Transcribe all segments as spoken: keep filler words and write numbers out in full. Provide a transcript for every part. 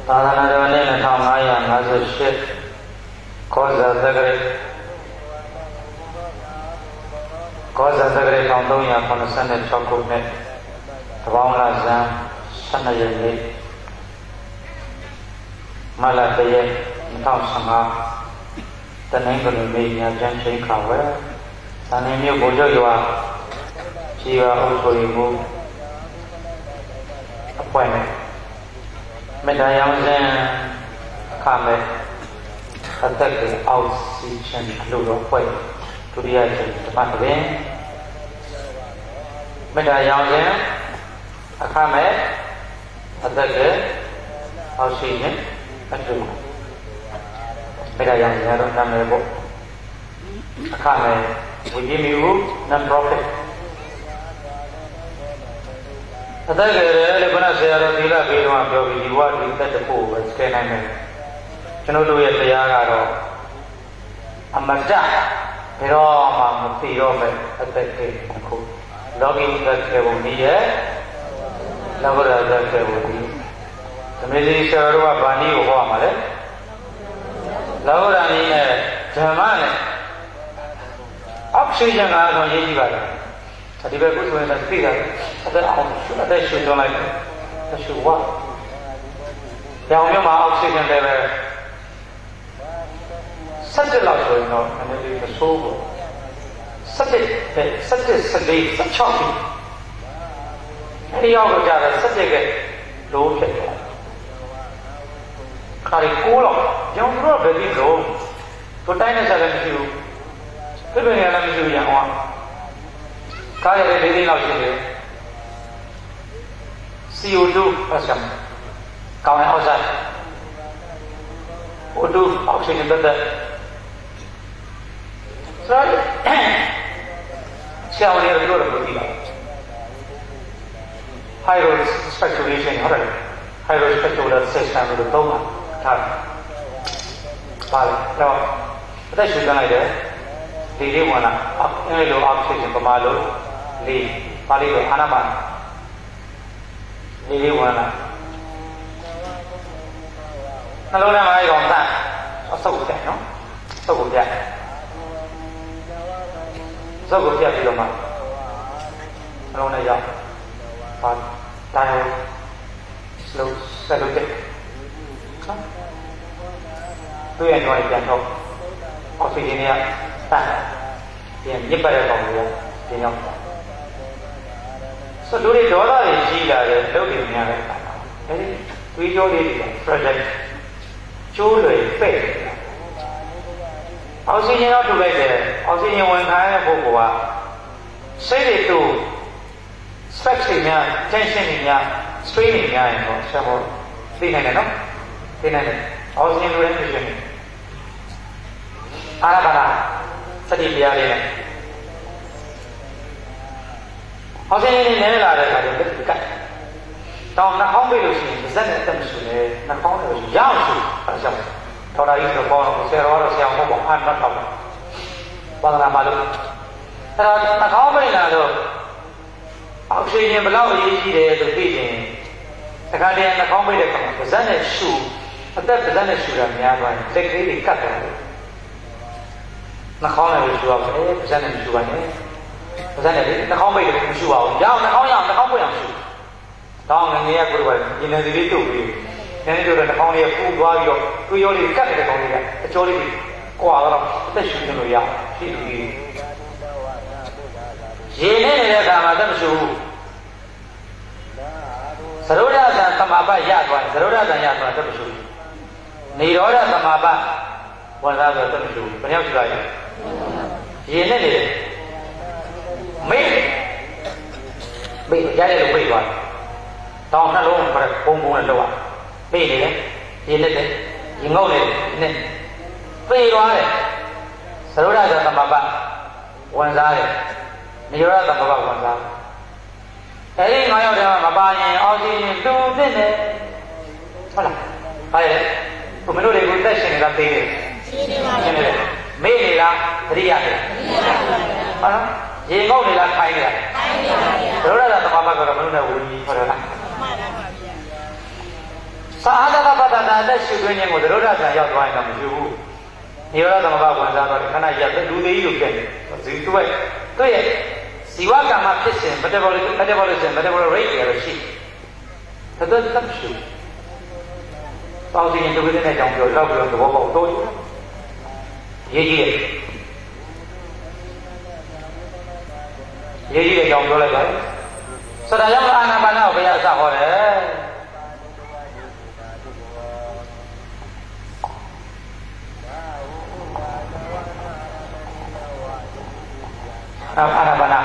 သာသနာတော်နှစ်နှစ်ထောင်ငါးရာငါးสิบရှစ်ကောဇာသက္ကရာကောဇာသက္ကရာတစ်သုံးရာခုနှစ်ဆယ်ခြောက်ခုနှစ်တပေါင်းလဇန်ဆယ်နှစ်ရက်နေ့မလတရက်နှစ်ဆယ်ငါးတနင်္ဂနွေနေ့ညချမ်းချိန်ခါဝဲသံဃာမြို့ဘုံကျော်ရွာခြေရွာအုပ်ချုပ်ရေးမှူးအဖွဲ့နဲ့မေတ္တာရောင်စဉ်အခမဲ့အသက်ကြီးအောက်စီချင်းအလို့တော့ဖွဲ့ဒုတိယချိန်ဓမ္မတပင်မေတ္တာရောင်စဉ်အခမဲ့အသက်ကြီးအောက်စီချင်းအလို့မေတ္တာရောင်စဉ်တော့နာမည်ပေါ့အခမဲ့ဝိညာဉ်မျိုး non profit အသက်ကြီးတယ်လေခုနဆရာတော်သီလပေးတော့ပြောပြီးဒီဘဝဒီသက်တဖို့ပဲစကဲနိုင်မယ်ကျွန်တော်တို့ရဲ့တရားကတော့အမတ္တဘယ်တော့မှမသိတော့မယ်အသက်ကြီးအခုလောကီသက်ကျေပုံကြီးရဲ့လောကရသက်ကျေပုံကြီးသမီးလေးဆရာတော်ကဗာဏီကိုဟောမှာလေလောကရနည်းနဲ့ဓမ္မနဲ့အောက်ရှိခြင်းကတော့ရေးကြည့်ပါလားဒီဘက်ကိုဆိုရင်သိတာအသက်အောင်အသက်ရှူသွင်းလိုက်တယ်အရှူဝါရောင်မြမှာအောက်ဆီဂျင်လည်းပဲစက်တက်လောက်ဆိုရင်တော့နည်းနည်းလေးမဆိုးဘူးစက်တက်စက်တက်စလေးစက်ချောက်ပြီအဲဒီရောက်တော့ကြတယ်စက်တက်ကလိုးဖြစ်တယ်ခါရီကိုလောက်ရောင်တော့ဘယ်ဒီလို့တို့တိုင်းနဲ့ဆက်လည်းမရှိဘူးပြပြနေလည်းမရှိဘူးရအောင်ကားရတဲ့လေးလေးလောက်ရှိတယ် စီ အို တူ အဆမ်ကောင်းအောင်စား အို တူ အောက်ဆီဂျင်တက်တဲ့ဆိုတော့ဆရာဝန်တွေပြောတယ်ဘယ်လိုလဲ high road speculation ဟုတ်တယ် high road speculation system လို့သုံးတာထားပါလေတော့အသက်ရှူထားလိုက်တယ်ဒီလေးဝင်လာအဲလိုအောက်ဆီဂျင်ပမာလို့လေးပါဠိလိုအာနာပါလေးလေးဝင်လာနှလုံးထဲမှာရောတန့်အဆုပ်တက်နော်ဆုပ်ကိုပြဆုပ်ကိုပြပြီးတော့မှနှလုံးထဲရောက်ပါတိုင်းslow slow တက်နော်တွေ့ရင်တော့ပြန်တော့အောက်ဆီဂျင်တွေကတန့်ပြန်ညစ်ပတ်တဲ့ကောင်တွေကပြန်ရောက်ဆိုတော့ဒီဒေါသတွေကြီးလာတဲ့လုပ်တွေများတဲ့အခါအဲဒီတွေးကြောလေးတွေ project ကျိုးလွယ်ပဲ့အောက်ဆီဂျင်တော့ထုတ်လိုက်တယ်အောက်ဆီဂျင်ဝင်ခိုင်းတဲ့ပုဂ္ဂိုလ်ကစိတ်တွေတူ stress တွေများ tension တွေများ strain တွေများရင်တော့ဆက်ဖို့သိနိုင်တယ်နော်သိနိုင်တယ်အောက်ဆီဂျင်လိုတဲ့ tension တွေအားရပါလားစတိတရားလေးနဲ့အောက်ဆီဂျင်နည်းနည်းလာတဲ့အခါကျတော့ဒီကတ်တောင်းနှာခေါင်းပိတ်လို့ရှိရင်ဇက်နဲ့တက်မရှိလေနှာခေါင်းလည်းရအောင်ရှိအဲကြောင့်ထော်တာကြီးဆိုတော့ဆရာတော်ကတော့ဆရာမဟုတ်ပါဘူးအမှတ်တော့ပါလာမလို့အဲတော့နှာခေါင်းပိတ်လာတော့အောက်ဆီဂျင်ဘယ်လောက်အရေးကြီးတယ်လို့သိရင်တခါတည်းနှာခေါင်းပိတ်တဲ့အခါမှာဇက်နဲ့ရှူအသက်ဇက်နဲ့ရှူတာများသွားရင်လက်ကလေးတွေကတ်တယ်နှာခေါင်းလည်းရှူရပါမယ်ဇက်နဲ့ရှူပါနဲ့ဘာသာနဲ့နှာခေါင်းပိတ်လို့မရှိပါဘူး။ရအောင်နှာခေါင်းရအောင်နှာခေါင်းပိတ်အောင်ရှိ။တောင်းငယ်ကကိုယ်ကဒီနေစီလေးတုပ်ပြီးနည်းနည်းတော့နှာခေါင်းလေးပူသွားပြီးတော့ကိုယ်ရောလေးကတ်နေတဲ့ခေါင်းလေးကအကျော်လေးကွာတော့အသက်ရှူနေလို့ရရှိလူကြီး။ရေနဲ့နေတဲ့အခါမှာသက်မရှိဘူး။သရုဒ္ဓဇံသမာပတ်ရသွားတယ်သရုဒ္ဓဇံရသွားသက်မရှိဘူး။နေရောဓသမာပတ်ဝင်လာတော့သက်မရှိဘူး။ဘယ်ရောက်ရှိသွားလဲ။ရေနဲ့နေတယ်မေးမေးရရလို့ပြေးသွားတယ်။တောင်းနှလုံးကပုံပုံနဲ့လောက်อ่ะပြေးနေတယ်။ရေနဲ့တယ်။ရေငုတ်နေတယ်နဲ့ပြေးသွားတယ်။သရုဒ္ဓဇံသမပတ်ဝင်စားတယ်။နိရောဓသမပတ်ဝင်စား။အဲဒီငါးယောက်တည်းမှာမပါရင်အောက်ဆီဂျင်တူသင့်တယ်။ဟုတ်လား။ဟာလေ။ဘုမတို့တွေကိုတက်ရှင်နေတာသေးတယ်။ရှင်းနေပါပြီ။မေးနေလားသတိရတယ်။သတိရတယ်။ဟုတ်လား။ရေငုတ်နေလားခိုင်းနေလားခိုင်းနေပါဗျာဘုရားသမဘာကတော့မလို့နဲ့ဝီခေါ်ရလားမှန်ပါဗျာသာသနာ့ဘာသာနာနဲ့ရှုသွင်းခြင်းကိုသရုပ်ရဆံရောက်သွားရင်တော့မရှိဘူးနိရောဓသမဘာဝင်စားတော့ခဏရက်လူသေးကြီးလိုဖြစ်နေဇီသူ့ရဲ့သူ့ရဲ့ဇီဝကမ္မဖြစ်စဉ် metabolism metabolism metabolic rate တွေရှိတယ်တော်တော်ရှိပေါင်းစည်းရင်တဝိနဲ့ကြောင်ပြောလောက်ပြီးတော့သဘောပေါက်တော့ရေးကြီးရေးကြီးတဲ့ကြောင်ပြောလိုက်ပါစတာကြောင့်အာနာပါနကိုဘယ်အစဟောတယ်အာနာပါန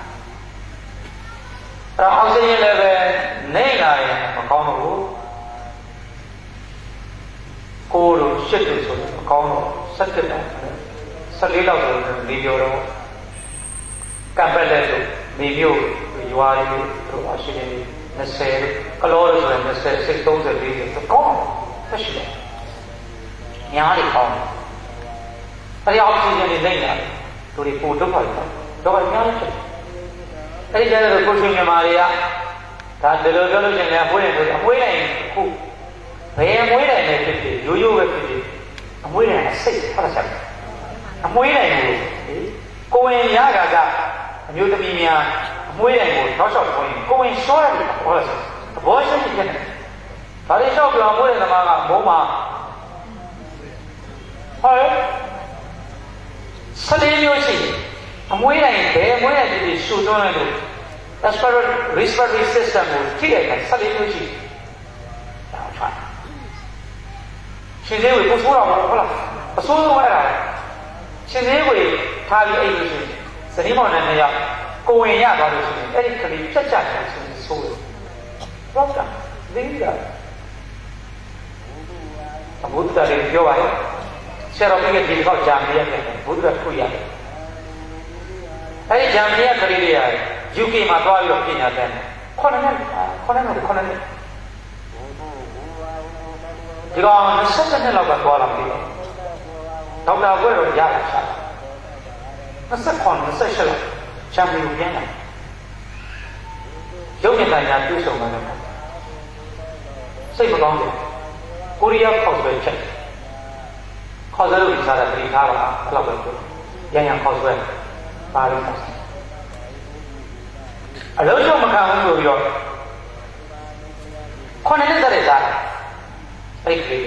အဲ့အောက်ဆီဂျင်လည်းပဲနေလာရင်မကောင်းတော့ဘူးကိုယ်တို့ရှစ်တို့ဆိုရင်မကောင်းတော့စက်ကတည်းကဆယ်လေးလောက်ဆိုရင်နေပြောတော့ကပ်ပက်လက်တို့နေမျိုးရွာတွေတို့အရှိနေနှစ်ဆယ်ကလောလို့ဆိုရင်နှစ်ဆယ်စိတ်သုံးဆယ်လေးတွေကောင်းတယ်ရှိတယ်ညားတွေကောင်းတယ်အဲ့ဒီအောက်ဆီဂျင်တွေနေလာတယ်တို့တွေပို့တော့ပါတယ်တော့ညားတယ်အဲ့ဒီကျတော့ကိုရှင်မြန်မာတွေကဒါဒီလိုပြောလို့ရှိရင်အမွေးတွေအမွေးတိုင်းခုဘယ်အမွေးတိုင်းနဲ့ဖြစ်ဖြစ်ရိုးရိုးပဲဖြစ်ဖြစ်အမွေးတိုင်းအစိတ်ဟုတ်လားအမွေးတိုင်းကိုကိုဝင်ရတာကအမျိုးသမီးများအမွေးတိုင်းကိုထောက်လျှောက်ခေါ်ရင်ကိုဝင်ရှောရတယ်ဟုတ်လားသဘောရှိဖြစ်တယ်ဒါလေးလျှောက်ပြောအမွေးတိုင်းသမားကမိုးမှာဟုတ်ဆလေးမျိုးရှိအမွေးတိုင်းဘယ်အမွေးတိုင်းဒီရှူသွင်းလို့ respiratory system ကိုကြည့်လိုက်ဆလေးမျိုးရှိဒါထွက်ရှင်သေးကိုကိုဆိုးတော့ဟုတ်လားအဆိုးဆုံးအဲ့ဒါရှင်သေးကိုထားပြီးအဲ့လိုရှိဇနီးမောင်နဲ့နှစ်ယောက်ကိုဝင်ရသွားလို့ရှိရင်အဲ့ဒီကလေးပြတ်ကျတယ်ဆိုရင်ဆိုးတယ်ဟုတ်ကဲ့လေးတာအဘုဒ္ဓလည်းပြောပါရဲ့ဆရာတော်ကြီးကဒီကောက်ဂျာမီရတယ်ဘုဒ္ဓခုရတယ်အဲ့ဒီဂျာမီရကလေးတွေရတယ် ယူကေ မှာသွားပြီးတော့ပညာသင်တယ်ခုနှစ်နှစ်ခုနှစ်နှစ်ခုနှစ်နှစ်ဒီကောင်နှစ်ဆယ်နှစ်လောက်ကသွားလာပြီဒေါက်တာဘွဲ့တော့ရလာရှာနှစ်ဆက်ခွန်နှစ်ဆက်ရှစ်လောက်ချမ်းပီယံပြန်လာရုပ်မြင်တိုင်များပြုစုံလာတယ်စိတ်မကောင်းတယ်ကိုရီးယားခောက်ဆွဲချက်ခောက်ဆွဲလို့ဒီစားတာပြင်ထားတာအဲ့လောက်ပဲပြောရန်ရန်ခောက်ဆွဲပါလို့အလုံးစုံမခံဘူးဆိုပြီးတော့ခုနှစ်နှစ်တည်းသားအဲ့ဒီ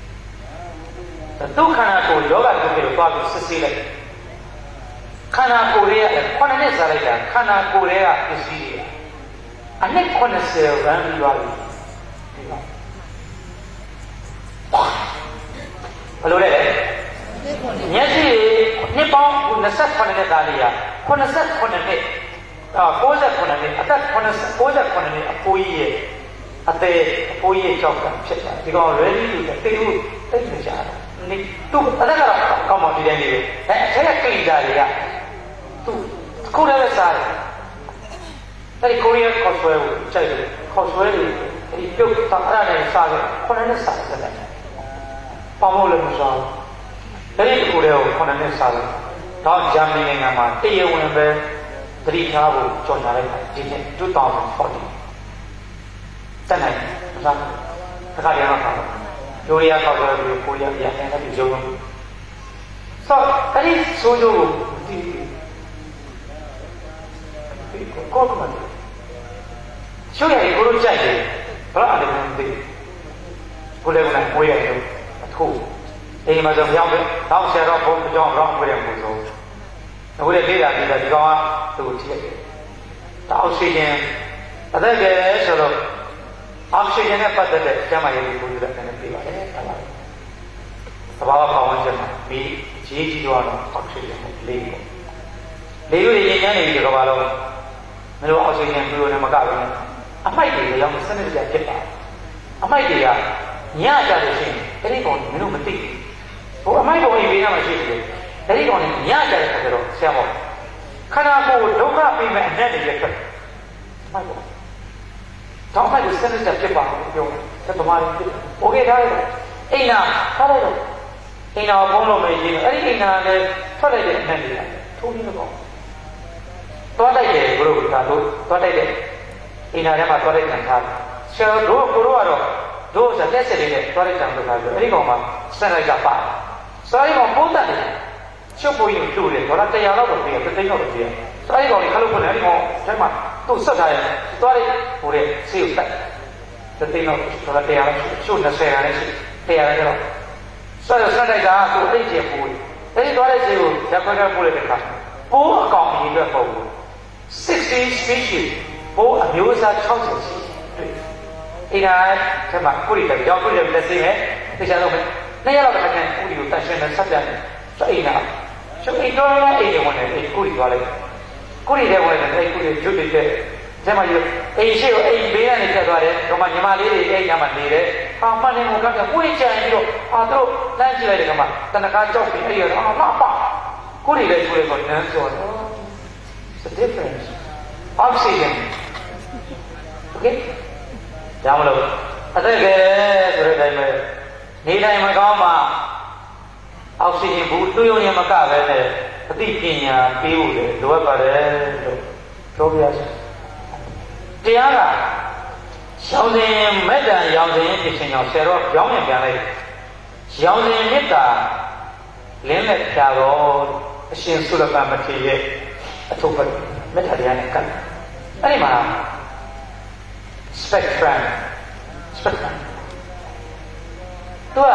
ဒုက္ခနာကိုယောဂတုပြေလို့သွားပြီးစစ်ဆေးလိုက်ခန္ဓာကိုယ်ရဲ့ခုနှစ်နှစ်စားလိုက်တာခန္ဓာကိုယ်ရဲ့ပစ္စည်းတွေအနှစ်ခုနှစ်ဆယ်ရမ်းပြီးသွားပြီဘယ်လိုလဲမျက်စိနှစ်ပေါင်းနှစ်ဆယ်ခုနှစ်သားလေးရခုနှစ်ဆယ်ခုနှစ်အာကိုးဆယ်ခုနှစ်အသက်ကိုးဆယ်ခုနှစ်အဖိုးကြီးရဲ့အသေးအဖိုးကြီးကြောက်ကဖြစ်တာဒီကောင် ready to တေးဦးတိတ်နေကြတာနေသူအသက်ကတော့ကောင်းမှဒီတိုင်းလေးပဲအဲအထက်ကကိစ္စတွေကသူကိုယ်လည်းစားတယ်အဲဒီကိုရီးယားကော့ဆွဲကိုကြိုက်တယ်ကော့ဆွဲတွေအဲဒီပြုတ်တာအဲ့ဒါနဲ့စားတယ်ခုနှစ်နှစ်စားတယ်ပေါမို့လည်းမစားဘူးအဲဒီကိုယ်လည်းခုနှစ်နှစ်စားတယ်တော့ဂျာမနီနိုင်ငံမှာတရဝင်ပဲသတိထားဖို့ကြော်ညာလိုက်တာဒီနှစ်two thousand fourteenတက်နိုင်မစားဘူးတစ်ခါတည်းမှပါဒိုရီယာကောက်တော့ကိုရီးယားပြန်တယ်ပြီးရုံးလို့ဆိုအဲ့ဒီဆိုးကျိုးကိုဒီကောကမန်ရှုပ်ရတယ်ကိုလိုကြိုက်တယ်ဘာလို့အဲ့ဒါမသိကိုလည်းကကိုရရတယ်အထိုးအိမ်မှာဆိုမြောက်ပဲတော့ဆရာတော်ဘုန်းကြောင်းတော့ပြရမှုဆုံးအခုလည်းလေးလာပြီးတော့ဒီကောင်ကသူ့ကိုထိရတယ်အောက်ဆီဂျင်အသက်ကယ်ဆိုတော့အောက်ဆီဂျင်နဲ့ပတ်သက်တဲ့ကျန်းမာရေးကိုပြောတဲ့အနေနဲ့ပြပါတယ်။သဘာဝပတ်ဝန်းကျင်မှာမိကြီးကြီးတော့အောက်ဆီဂျင်နဲ့လေးပေါ့။လေးတွေရင်ကျန်းနေပြီဒီကဘာလို့မလို့အောက်ဆီဂျင်ပြလို့လည်းမကဘူး။အမိုက်တွေရောစနစ်ကြဖြစ်ပါတယ်။အမိုက်တွေကညကြလို့ရှိရင်အဲ့ဒီကောင်မင်းတို့မသိဘူး။ဟိုအမိုက်ကောင်ကြီးဘေးနားမှာရှိတယ်။အဲ့ဒီကောင်ကြီးညကြတဲ့ခါကျတော့ဆရာမောခန္ဓာကိုယ်ဒုက္ခပြီးမဲ့အနက်တွေဖြစ်တယ်။မိုက်ပေါ့တောင်းဖိုက်ကိုစနစ်တက်ဖြစ်ပါလို့ပြောတယ်။ဗမာတွေဖြစ်တယ်။ โอเคထားလိုက်တော့အိမ်နာထားလိုက်တော့အိမ်နာကိုဖုံးလို့မရင်းအဲ့ဒီအိမ်နာလည်းထွက်လိုက်တဲ့အနက်တွေထိုးပြီးတော့သွားတိုက်တယ်ဘုရားကတို့သွားတိုက်တယ်အိမ်နာထဲမှာသွားတိုက်ခံထားတယ်။ဆရာတို့ကိုတို့ကတော့တို့ဆိုတက်စစ်လေးနဲ့သွားလိုက်ကြံလို့ခါဆိုအဲ့ဒီကောင်မှစက်လိုက်ကပါစာရီကောင်ပိုးတတ်တယ်ချုပ်ပွေးရင်လှူတယ်ဒေါ်လာတစ်ရာလောက်တော့ပေးရတစ်သိန်းလောက်တော့ပေးရစာရီကောင်ကြီးခလုတ်ဖွင့်တယ်အဲ့ဒီကောင်ထဲမှာသူ့ဆက်ထားရင်သွားလိုက်ဟိုတဲ့ဆေးကိုတက်တစ်သိန်းလောက်ဒေါ်လာတစ်ရာလောက်ချုပ်၂၀ရာနဲ့ရှိတစ်ရာနဲ့တော့ဆက်ရဆက်လိုက်ကသူ့အိတ်ကျပိုးအဲ့ဒီသွားလိုက်ဆေးကိုရက်ခွဲခွဲပို့လိုက်တဲ့ခါပိုးအကောင်ကြီးအတွက်ပုံဘူးsixty species ပိုးအမျိုးအစား၆၀ရှိတွေ့အိဒါထဲမှာကုရီတယ်ကြောက်ကုရီတယ်လက်စိမဲ့သိချင်တော့နှစ်ရက်လောက်တခါကျရင်ကုရီကိုတန်ရှင်းနဲ့ဆက်ပြန်တယ်ဆိုအိဒါဆိုအိတော့လည်းအိမ်ဝင်တယ်အိကုရီသွားလိုက်ကုရီတဲ့ဝင်တယ်အိကုရီကျွတ်တဲ့ထဲမှာယူအိရှိကိုအိဘေးကနေဖြတ်သွားတယ်တော့မှညီမလေးတွေအိညမှာနေတယ်အာမနဲ့ကိုကကပွေးချင်ပြီးတော့အာတို့လမ်းကြည့်လိုက်တယ်ကမှတနခါကြောက်ပြီးအဲ့ရအာမပါကုရီလည်းကျွေးတော့နန်းဆိုတော့ the difference oxygen okay ကြောင်းလို့အသက်ကဲဆိုတဲ့အတိုင်းပဲနေတိုင်းမကောင်းမှအောက်ဆီဂျင်ဘူးတွေးရုံနဲ့မကပဲနဲ့အသိပညာပေးဖို့လေလိုအပ်ပါတယ်လို့ပြောပြရစီတရားကရောင်စဉ်မေတ္တာရောင်စဉ်ဖြစ်ခြင်းကြောင့်ဆယ်တော့ရောင်းရင်ပြန်လိုက်ရောင်စဉ်မေတ္တာလင်းလက်ဖြာတော်အရှင်ဆုလကမထေရရဲ့အထုပ်ပတ်မေတ္တာတရားနဲ့ကပ်အဲ့ဒီမှာspectrum spectrum သူက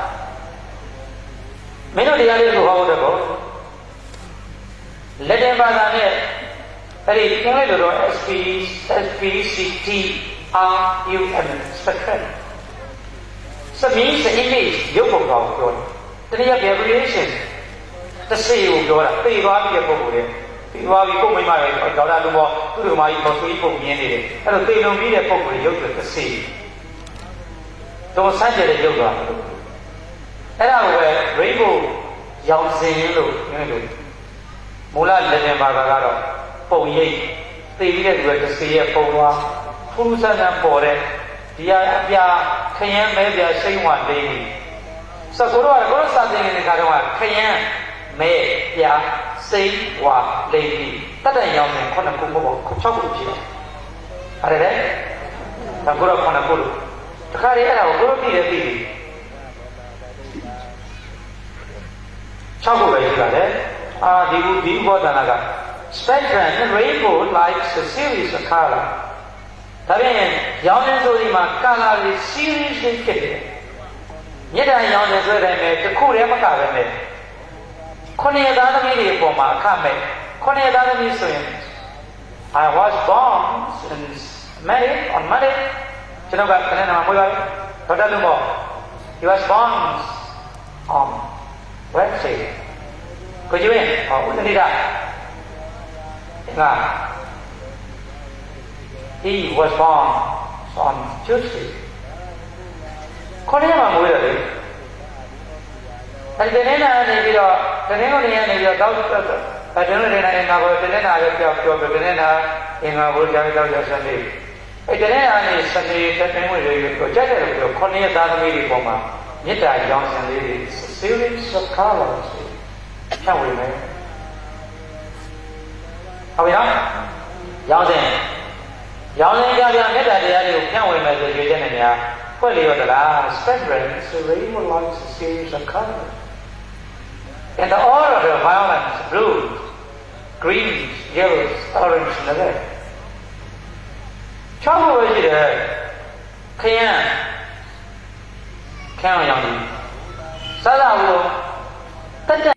မင်းတို့တရားလေးကိုဟောဖို့တော့လက်တင်ဘာသာနဲ့အဲ့ဒီအင်္ဂလိပ်လိုတော့ S P S P C T R U M spectrum စမင်းစအင်္ဂလိပ်ရုပ်ပုံကောင်ပြောတယ်တနည်း vibration တစ်စေကိုပြောတာပြေသွားပြီးတဲ့ပုံကိုလေပြေသွားပြီးပုံမိမရဲ့ဒေါက်တာလူမောသူ့လူမကြီးပေါ်ဆွေးပုံမြင်နေတယ်အဲ့တော့တေလုံပြီးတဲ့ပုံကိုရုပ်တစ်စေတော့စမ်းကြတဲ့ရုပ်သွားတယ်အဲ့ဒါကိုပဲ rainbow ရောင်စင်လို့ပြောလို့မူလလက်တင်ဘာသာကတော့ပုံရိပ်သိပြီးတဲ့သူကတစ်စေရဲ့ပုံသွားဖူးဆန်းဆန်းပေါ်တဲ့ဒီဟာအပြာခရမ်းမဲပြရှိန်ဝလိမ့်စကိုတော့ကိုတော့စာသင်နေတဲ့ခါတော့ခရမ်းမဲပြစိန်ဝလိမ့်တတ်တဲ့ရောင်စင်ခုနှစ်ခုမဟုတ်ဘူး၆ခုဖြစ်တယ်အဲ့ဒါလေဒါကိုတော့ခုနှစ်ခုလို့တခါတည်းအဲ့ဒါကိုကိုတော့သိတယ်သိပြီ၆ခုပဲရှိပါတယ်အာဒီဘူးဒီဘောတနာက spectrum and rainbow likes a series of color ဒါပြင်ရောင်စင်ဆိုဒီမှာ color တွေ series တွေဖြစ်တယ်မြစ်တန်ရောင်စင်ဆိုတဲ့နဲ့တစ်ခုတည်းမကပဲနဲ့ခုနှစ်သားသမီးတွေအပေါ်မှာအခမဲ့ခုနှစ်သားသမီးဆိုရင် I was born in married on married ကျွန်တော်ကခဏနာမွေးပါဒေါက်တာလူမော he was born on Wednesday ကိုကြည့်ရင်ဟောဦးနေဒါငါ he was born on Tuesday ခုနှစ်မှာမွေးတယ်လေအဲ့ဒီနေ့ကနေပြီးတော့တနေ့ကနေနေပြီးတော့တောက်အဲကျွန်တော်နေနေငါကိုတနေ့နာပဲပြောပြောတနေ့နာအင်္ဂါဘုရားကြောက်ရစနေအဲ့တနေ့ကနေစနေတနေ့ဝင်တွေကိုကြက်တယ်လို့ခုနှစ်သားသမီးတွေပေါ်မှာမေတ္တာရောင်စင်လေးတွေ series of colors ဖြန့်ဝေမယ်ဟုတ်ပြီနော်ရောင်စင်ရောင်စင်ကြပြမေတ္တာတရားတွေကိုဖြန့်ဝေမယ်ဆိုကြွေးချက်နဲ့များဖွင့်လျော်သလား spectrum is a rainbow like a series of colors in the order of violence blue green yellow orange and red ၆ခုပဲရှိတယ်ခရမ်းခရမ်းရောင်ကြီးစားတာဘူးတက်